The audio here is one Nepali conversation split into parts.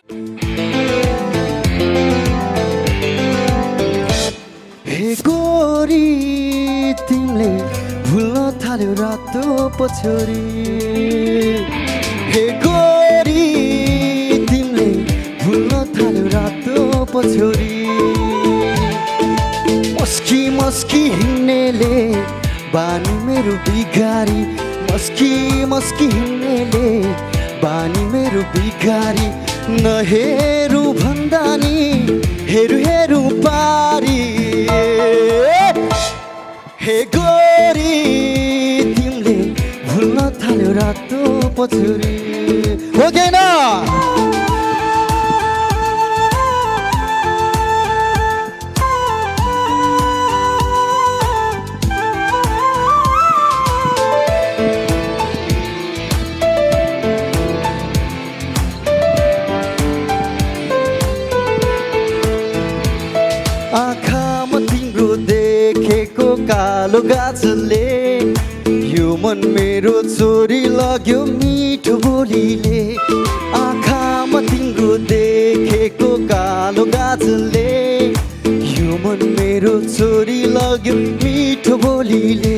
हे गोरी तिमीले भुल्न थाल्यो रातो पछ्यौरी हे गोरी तिमीले भुल्न थाल्यो रातो पछ्यौरी मस्की मस्की हिँड्नेले बानी मेरो बिगारी मस्की मस्की हिँड्नेले बानी मेरो बिगारी नहेरु भन्दा नि हेरु हेरु पारी हे गोरी तिमीले भुल्न थाल्यो रातो पछ्यौरी हो कि न आँखामा तिम्रो देखेको कालो गाजलले यो मन मेरो चोरी लग्यो मिठो बोलीले आँखामा तिम्रो देखेको कालो गाजलले यो मन मेरो चोरी लग्यो मिठो बोलीले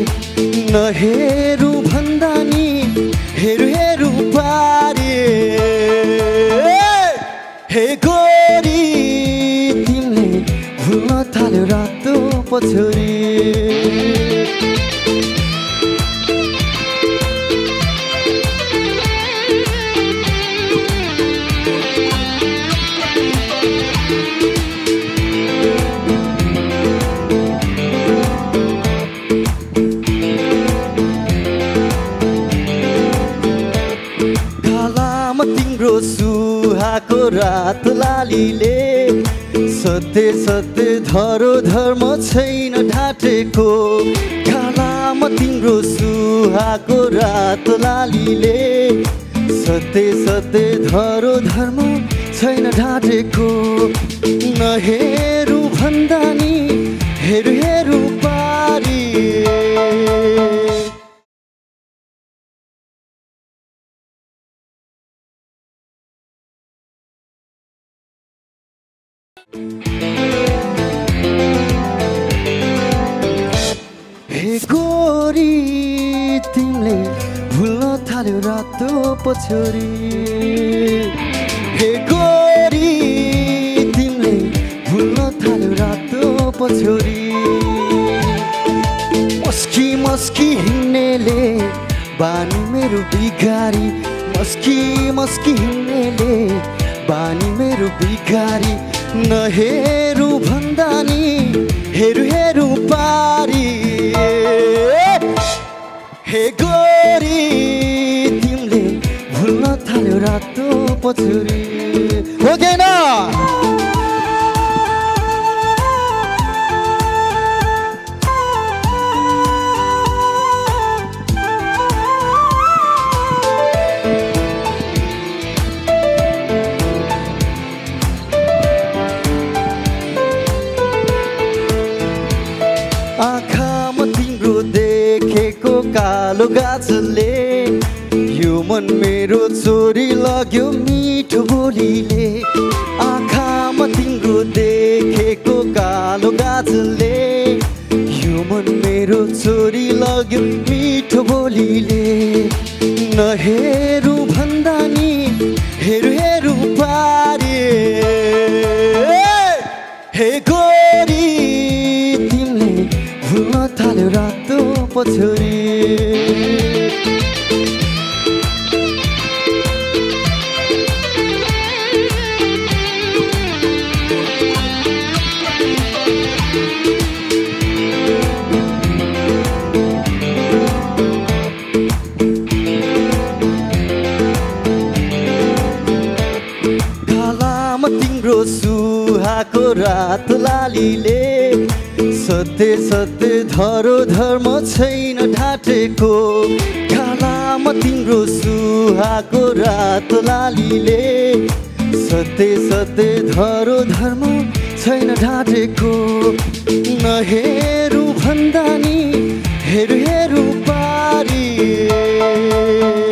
नहेरु भन्दा नि हेरु हेरु पारी हे गोरी भुल्न थाल्यो रातो पछ्यौरी गालामा तिम्रो सुहाको रातो लालीले सत्य सत्य धरो धर्म छैन ढाँटेको गालामा तिम्रो सुहाको रातो लालीले सत्य सत्य धरो धर्म छैन ढाँटेको नहेरु भन्दा नि हेरु हेरु पारी हे गोरी तिमीले भुल्न थाल्यो रातो पछ्यौरी हे गोरी तिमीले भुल्न थाल्यो रातो पछ्यौरी मस्की मस्की हिँड्नेले बानी मेरो बिगारी मस्की मस्की हिँड्नेले बानी मेरो बिगारी नहेरु भन्दा नि हेरु हेरु पारी हे गोरी तिमीले भुल्न थाल्यो रातो पछ्यौरी हो कि न आँखामा तिम्रो देखेको कालो गाजलले यो मन मेरो चोरी लग्यो मिठो बोलीले आँखामा तिम्रो देखेको कालो गाजलले यो मन मेरो चोरी लग्यो मिठो बोलीले नहेरु भन्दा नि हेरु हेरु पारी हे गोरी तिमीले भुल्न थाल्यो रातो पछ्यौरी गालामा तिम्रो सुहाको रातो लालीले सत्य सत्य धरो धर्म छैन ढाँटेको गालामा तिम्रो सुहाको रातो लालीले सत्य सत्य धरो धर्म छैन ढाँटेको नहेरु भन्दा नि हेरु हेरु पारी